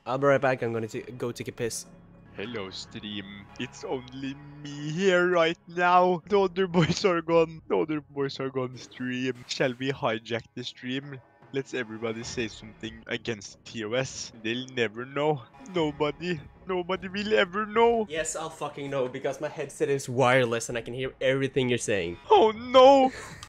I'll be right back. I'm gonna go take a piss. Hello, stream. It's only me here right now. The other boys are gone. The other boys are gone stream. Shall we hijack the stream? Let's everybody say something against TOS. They'll never know. Nobody will ever know. Yes, I'll fucking know because my headset is wireless and I can hear everything you're saying. Oh no!